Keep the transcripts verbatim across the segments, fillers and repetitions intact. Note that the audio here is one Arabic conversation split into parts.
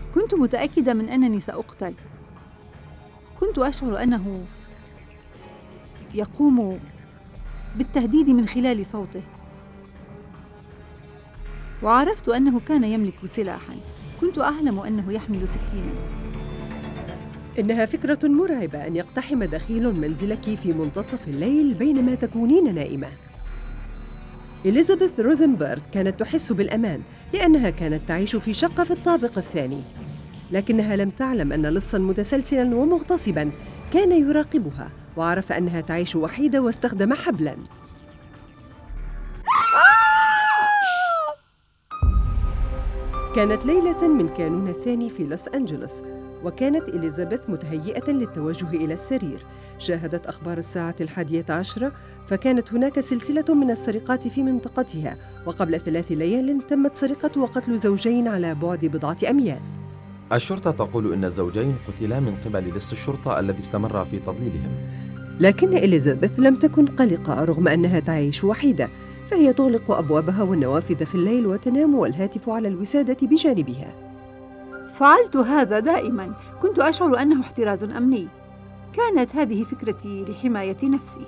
كنت متأكدة من أنني سأقتل. كنت أشعر أنه يقوم بالتهديد من خلال صوته، وعرفت أنه كان يملك سلاحاً. كنت أعلم أنه يحمل سكيناً. إنها فكرة مرعبة أن يقتحم دخيل منزلك في منتصف الليل بينما تكونين نائمة. إليزابيث روزنبرغ كانت تحس بالأمان لأنها كانت تعيش في شقة في الطابق الثاني، لكنها لم تعلم أن لصاً متسلسلاً ومغتصباً كان يراقبها، وعرف أنها تعيش وحيدة واستخدم حبلاً. كانت ليلة من كانون الثاني في لوس أنجلوس، وكانت إليزابيث متهيئة للتوجه إلى السرير. شاهدت أخبار الساعة الحادية عشرة، فكانت هناك سلسلة من السرقات في منطقتها، وقبل ثلاث ليال تمت سرقة وقتل زوجين على بعد بضعة أميال. الشرطة تقول إن الزوجين قتلا من قبل لص الشرطة الذي استمر في تضليلهم. لكن إليزابيث لم تكن قلقة رغم أنها تعيش وحيدة، فهي تغلق أبوابها والنوافذ في الليل وتنام والهاتف على الوسادة بجانبها. فعلت هذا دائماً. كنت أشعر أنه احتراز أمني. كانت هذه فكرتي لحماية نفسي.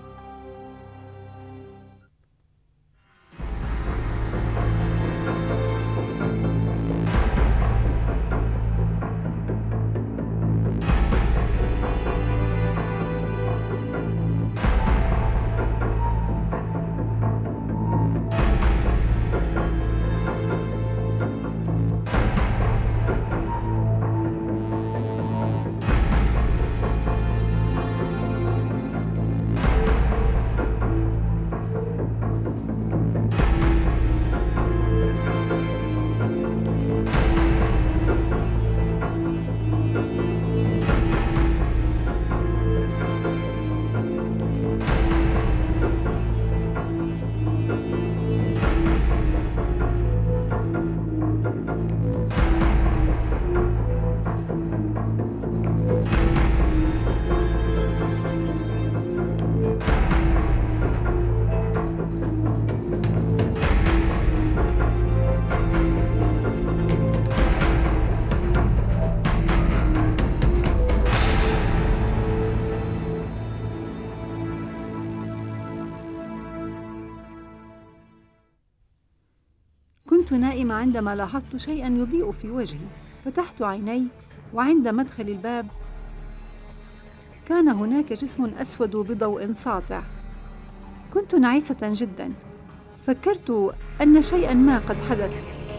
كنت نائمة عندما لاحظت شيئاً يضيء في وجهي. فتحت عيني، وعند مدخل الباب كان هناك جسم أسود بضوء ساطع. كنت نعيسة جداً. فكرت أن شيئاً ما قد حدث.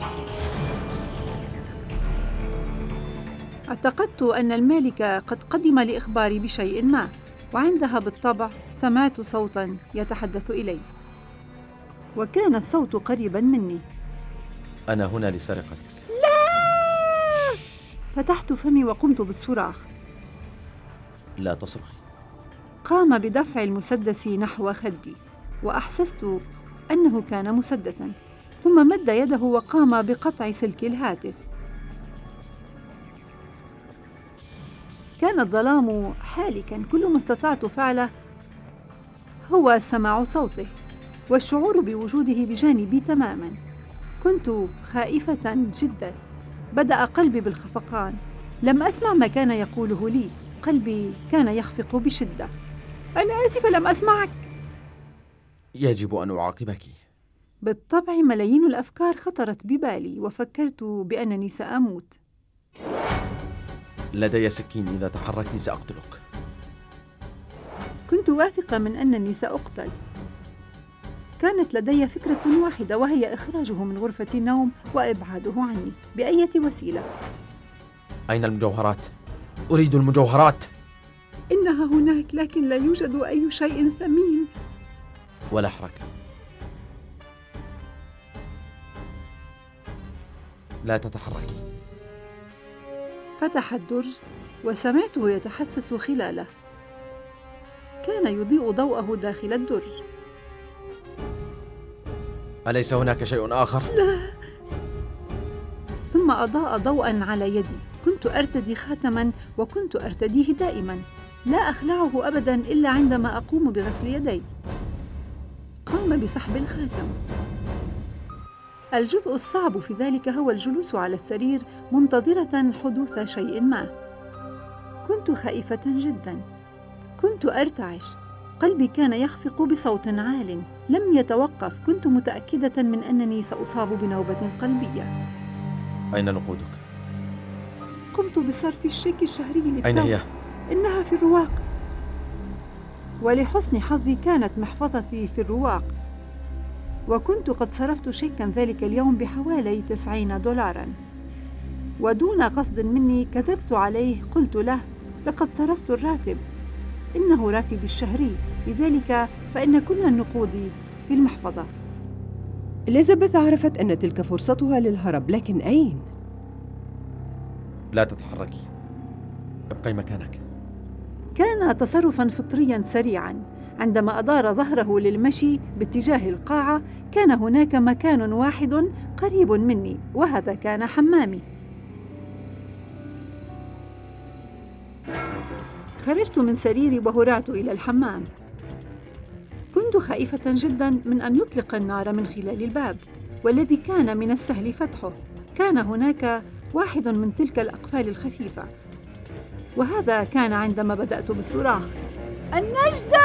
اعتقدت أن المالك قد قدم لإخباري بشيء ما، وعندها بالطبع سمعت صوتاً يتحدث إلي، وكان الصوت قريباً مني. أنا هنا لسرقتك. لا! فتحت فمي وقمت بالصراخ. لا تصرخي. قام بدفع المسدس نحو خدي، وأحسست أنه كان مسدساً، ثم مد يده وقام بقطع سلك الهاتف. كان الظلام حالكاً. كل ما استطعت فعله هو سماع صوته والشعور بوجوده بجانبي تماماً. كنت خائفة جداً. بدأ قلبي بالخفقان. لم أسمع ما كان يقوله لي. قلبي كان يخفق بشدة. أنا آسفة، لم أسمعك. يجب أن أعاقبك. بالطبع ملايين الأفكار خطرت ببالي، وفكرت بأنني سأموت. لدي سكين، إذا تحركت سأقتلك. كنت واثقة من أنني سأقتل. كانت لدي فكرة واحدة، وهي إخراجه من غرفة النوم وإبعاده عني بأية وسيلة. أين المجوهرات؟ أريد المجوهرات. إنها هناك، لكن لا يوجد أي شيء ثمين. ولا حركة. لا تتحركي. فتح الدرج وسمعته يتحسس خلاله. كان يضيء ضوءه داخل الدرج. أليس هناك شيء آخر؟ لا. ثم أضاء ضوءاً على يدي. كنت أرتدي خاتماً، وكنت أرتديه دائماً. لا أخلعه أبداً إلا عندما أقوم بغسل يدي. قام بسحب الخاتم. الجزء الصعب في ذلك هو الجلوس على السرير منتظرة حدوث شيء ما. كنت خائفة جداً، كنت أرتعش، قلبي كان يخفق بصوت عال لم يتوقف. كنت متأكدة من أنني سأصاب بنوبة قلبية. أين نقودك؟ قمت بصرف الشيك الشهري للتو. أين هي؟ إنها في الرواق. ولحسن حظي كانت محفظتي في الرواق، وكنت قد صرفت شيكاً ذلك اليوم بحوالي تسعين دولاراً. ودون قصد مني كذبت عليه، قلت له لقد صرفت الراتب، إنه راتبي الشهري، لذلك فإن كل النقود في المحفظة. إليزابيث عرفت أن تلك فرصتها للهرب، لكن أين؟ لا تتحركي، ابقي مكانك. كان تصرفاً فطرياً سريعاً. عندما أدار ظهره للمشي باتجاه القاعة كان هناك مكان واحد قريب مني، وهذا كان حمامي. خرجت من سريري وهرعت إلى الحمام. كنت خائفة جداً من أن يطلق النار من خلال الباب، والذي كان من السهل فتحه. كان هناك واحد من تلك الأقفال الخفيفة، وهذا كان عندما بدأت بالصراخ: النجدة!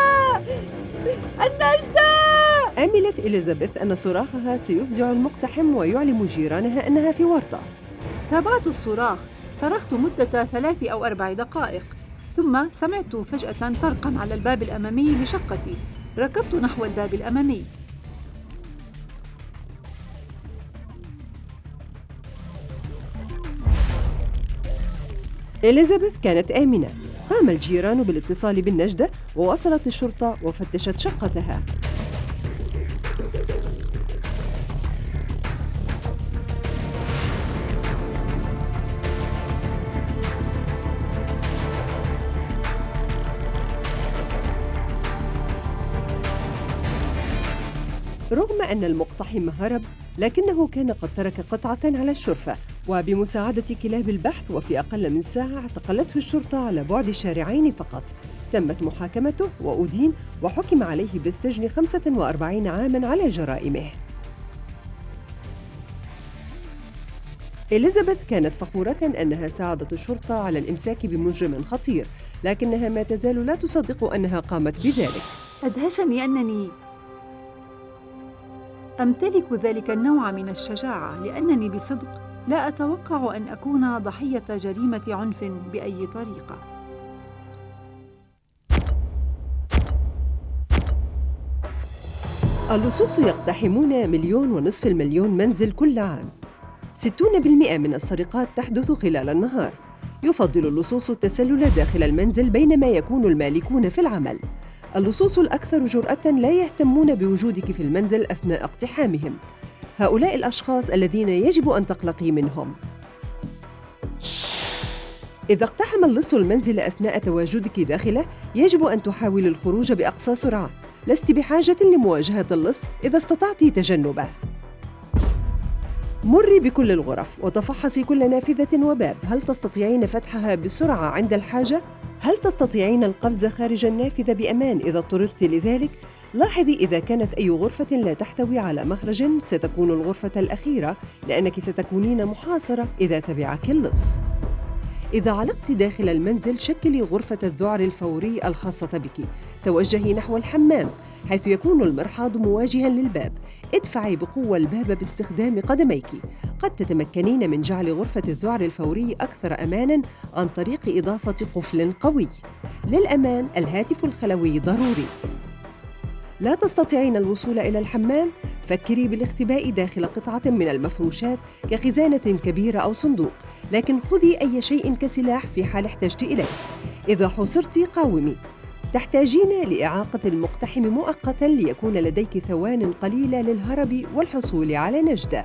النجدة! آملت إليزابيث أن صراخها سيفزع المقتحم ويعلم جيرانها أنها في ورطة. تابعت الصراخ، صرخت مدة ثلاث أو أربع دقائق، ثم سمعت فجأة طرقاً على الباب الأمامي لشقتي. ركضت نحو الباب الأمامي. إليزابيث كانت آمنة. قام الجيران بالاتصال بالنجدة ووصلت الشرطة وفتشت شقتها. رغم أن المقتحم هرب، لكنه كان قد ترك قطعة على الشرفة، وبمساعدة كلاب البحث وفي أقل من ساعة اعتقلته الشرطة على بعد شارعين فقط. تمت محاكمته وأدين وحكم عليه بالسجن خمسة وأربعين عاماً على جرائمه. إليزابيث كانت فخورة أنها ساعدت الشرطة على الإمساك بمجرم خطير، لكنها ما تزال لا تصدق أنها قامت بذلك. أدهشني أنني أمتلك ذلك النوع من الشجاعة، لأنني بصدق لا أتوقع أن أكون ضحية جريمة عنف بأي طريقة. اللصوص يقتحمون مليون ونصف المليون منزل كل عام. ستون بالمئة من السرقات تحدث خلال النهار. يفضل اللصوص التسلل داخل المنزل بينما يكون المالكون في العمل. اللصوص الأكثر جرأة لا يهتمون بوجودك في المنزل أثناء اقتحامهم. هؤلاء الأشخاص الذين يجب أن تقلقي منهم. إذا اقتحم اللص المنزل أثناء تواجدك داخله، يجب أن تحاولي الخروج بأقصى سرعة. لست بحاجة لمواجهة اللص إذا استطعت تجنبه. مري بكل الغرف وتفحصي كل نافذة وباب. هل تستطيعين فتحها بسرعة عند الحاجة؟ هل تستطيعين القفز خارج النافذة بأمان إذا اضطررت لذلك؟ لاحظي إذا كانت أي غرفة لا تحتوي على مخرج، ستكون الغرفة الأخيرة، لأنك ستكونين محاصرة إذا تبعك اللص. إذا علقت داخل المنزل، شكلي غرفة الذعر الفوري الخاصة بك. توجهي نحو الحمام حيث يكون المرحاض مواجهاً للباب. ادفعي بقوة الباب باستخدام قدميك. قد تتمكنين من جعل غرفة الذعر الفوري أكثر أماناً عن طريق إضافة قفل قوي. للأمان، الهاتف الخلوي ضروري. لا تستطيعين الوصول إلى الحمام؟ فكري بالاختباء داخل قطعة من المفروشات كخزانة كبيرة أو صندوق، لكن خذي أي شيء كسلاح في حال احتجت إليه. إذا حوصرت، قاومي. تحتاجين لإعاقة المقتحم مؤقتاً ليكون لديك ثوان قليلة للهرب والحصول على نجدة.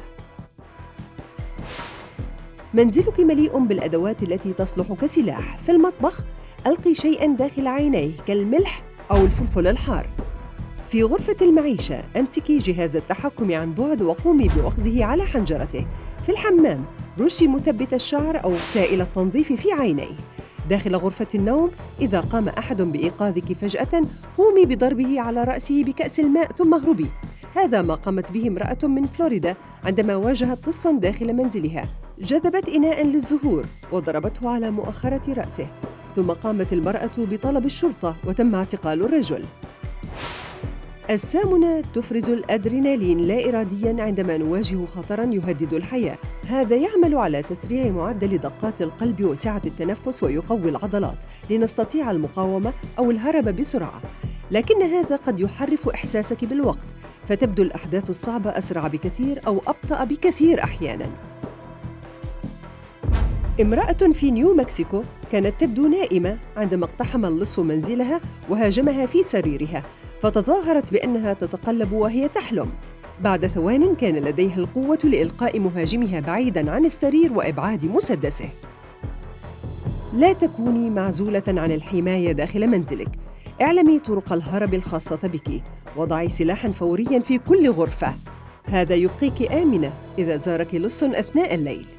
منزلك مليء بالأدوات التي تصلح كسلاح. في المطبخ، ألقي شيئاً داخل عينيه كالملح أو الفلفل الحار. في غرفة المعيشة، أمسكي جهاز التحكم عن بعد وقومي بوخزه على حنجرته. في الحمام، رشي مثبت الشعر أو سائل التنظيف في عينيه. داخل غرفة النوم، إذا قام أحد بإيقاظك فجأة، قومي بضربه على رأسه بكأس الماء ثم اهربي. هذا ما قامت به امرأة من فلوريدا عندما واجهت لصاً داخل منزلها. جذبت إناءً للزهور وضربته على مؤخرة رأسه، ثم قامت المرأة بطلب الشرطة وتم اعتقال الرجل. السامنة تفرز الأدرينالين لا إرادياً عندما نواجه خطراً يهدد الحياة. هذا يعمل على تسريع معدل دقات القلب وسعة التنفس ويقوي العضلات لنستطيع المقاومة أو الهرب بسرعة. لكن هذا قد يحرف إحساسك بالوقت، فتبدو الأحداث الصعبة أسرع بكثير أو أبطأ بكثير أحياناً. امرأة في نيو مكسيكو كانت تبدو نائمة عندما اقتحم اللص منزلها وهاجمها في سريرها، فتظاهرت بأنها تتقلب وهي تحلم. بعد ثوان كان لديها القوة لإلقاء مهاجمها بعيداً عن السرير وإبعاد مسدسه. لا تكوني معزولة عن الحماية داخل منزلك. اعلمي طرق الهرب الخاصة بك، وضعي سلاحاً فورياً في كل غرفة. هذا يبقيك آمنة إذا زارك لص أثناء الليل.